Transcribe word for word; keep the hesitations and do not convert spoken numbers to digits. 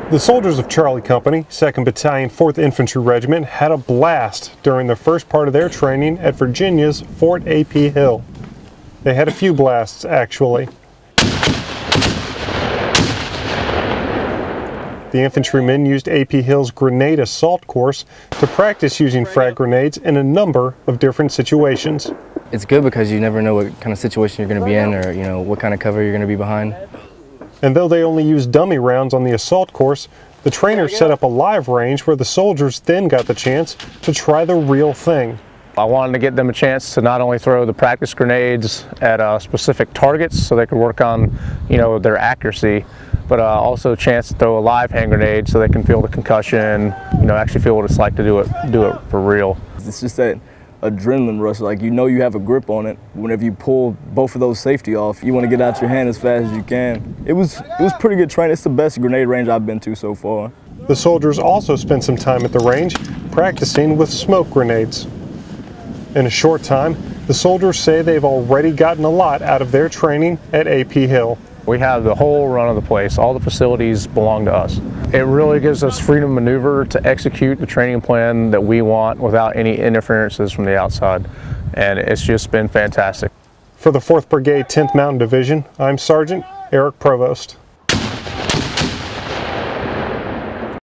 The soldiers of Charlie Company, second Battalion, fourth Infantry Regiment, had a blast during the first part of their training at Virginia's Fort A P Hill. They had a few blasts, actually. The infantrymen used A P Hill's grenade assault course to practice using frag grenades in a number of different situations. It's good because you never know what kind of situation you're going to be in, or you know what kind of cover you're going to be behind. And though they only used dummy rounds on the assault course, the trainers set up a live range where the soldiers then got the chance to try the real thing. I wanted to get them a chance to not only throw the practice grenades at uh, specific targets so they could work on, you know, their accuracy, but uh, also a chance to throw a live hand grenade so they can feel the concussion, you know, actually feel what it's like to do it, do it for real. It's just that adrenaline rush, like you know you have a grip on it. Whenever you pull both of those safety off, you want to get out your hand as fast as you can. It was, it was pretty good training. It's the best grenade range I've been to so far. The soldiers also spent some time at the range practicing with smoke grenades. In a short time, the soldiers say they've already gotten a lot out of their training at A P Hill. We have the whole run of the place. All the facilities belong to us. It really gives us freedom of maneuver to execute the training plan that we want without any interferences from the outside. And it's just been fantastic. For the fourth Brigade, tenth Mountain Division, I'm Sergeant Eric Provost.